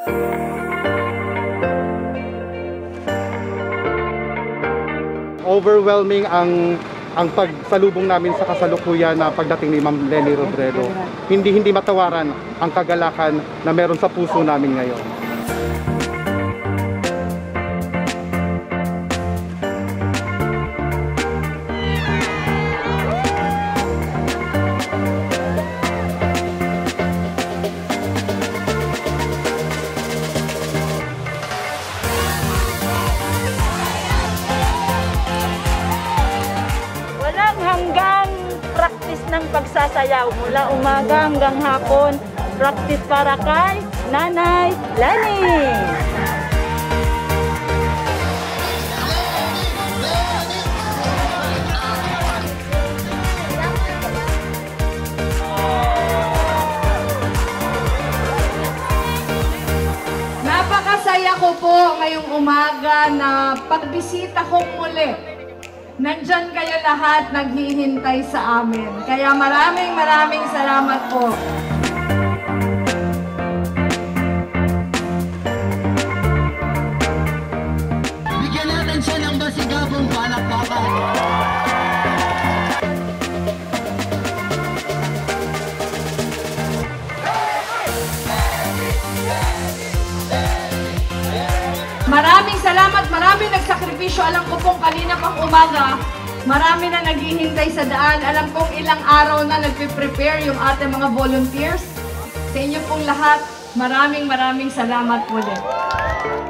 Overwhelming ang pagsalubong namin sa kasalukuyan na pagdating ni Ma'am Leni Robredo. Hindi matawaran ang kagalakan na meron sa puso namin ngayon. Hanggang practice ng pagsasayaw mula umaga hanggang hapon, practice para kay Nanay Leni. Napakasaya ko po ngayong umaga na pagbisita kong muli. Nandyan kayo lahat naghihintay sa amin. Kaya maraming salamat po. Bigyan natin siya ng masigabong palakpakan. Maraming salamat, maraming nagsakripisyo. Alam ko pong kanina pang umaga, marami na naghihintay sa daan. Alam kong ilang araw na nagpe-prepare yung ating mga volunteers. Sa inyo pong lahat, maraming salamat ulit.